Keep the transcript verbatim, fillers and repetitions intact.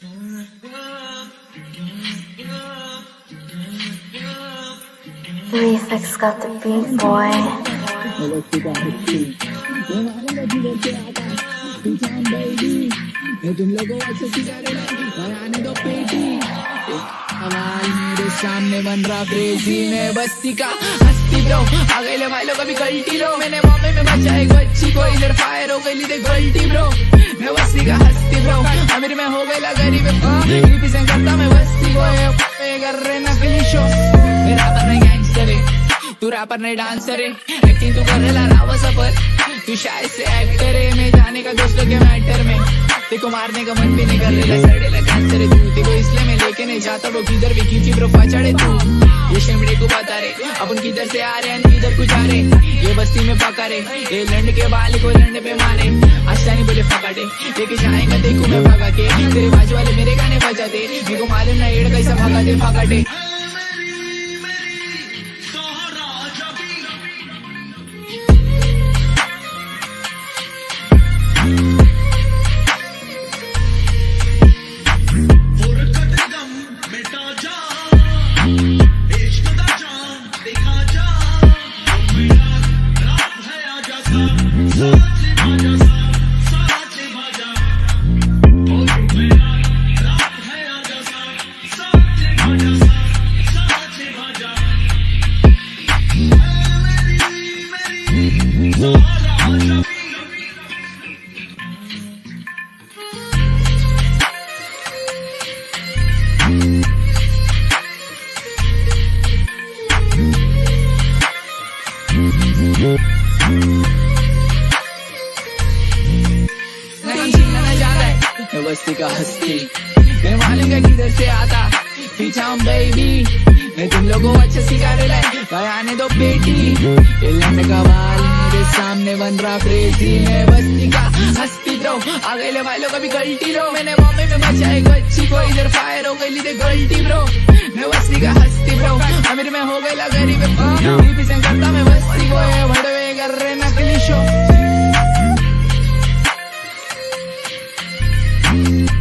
𝙂𝙧 got the beat, boy. तुम लोगों अच्छे सितारे आने दो पेटी सवाल मेरे सामने बन रहा क्रेजी मैं बस्ती का हस्ती ब्रो आ गए ले भाई लोग अभी गलती लो मैंने बॉम्बे में बचा एक बच्ची को इधर फायर हो गई ली गलती ब्रो मैं बस्ती का हस्ती ब्रो अमीर में हो गई गरीब रिप्रेजेंट करता मैं बस्ती को ये कर रहे नकली शो मेरा पर नहीं गैंगस्टर है तू रैपर नहीं डांसर है एक्टिंग तू कर रहा रावा सफर तू शायद से एक्टर है मैं जाने का दोस्तों के मैटर में तेको मारने का मन भी नहीं कर रहा सड़ेला कैंसर है तू तेको इसलिए मैं लेके नहीं जाता वो किधर भी क्योंकि ब्रो पचड़े तू ये शेमड़े को बता रे अपन किधर से आ रहे हैं किधर कुछ आ रहे ये बस्ती में पका रे ये लंड के बाल को लंड पे मारे आशानी बोले फकाटे लेके जाएगा देखो मैं भगा के तेरे बाजू वाले मेरे गाने बजाते मेरे को मालूम ना एड़ कैसा भगाते फकाटे बस्ती का हस्ती मैं मालूम का किधर से आता पीछा हम बेबी मैं तुम लोगों अच्छे सिखाने लाए भाई आने दो बेटी ये लंड का बाल मेरे सामने बन रहा क्रेजी मैं बस्ती का हस्ती ब्रो आ गए ले भाई लोग अभी गलती लो मैंने बॉम्बे में बचा एक बच्ची को इधर फायर हो गई ली गलती ब्रो मैं बस्ती का हस्ती ब्रो अमीर में हो गई गरीब रिप्रेजेंट करता मैं बस्ती को ये भड़वे कर रहे नकली शो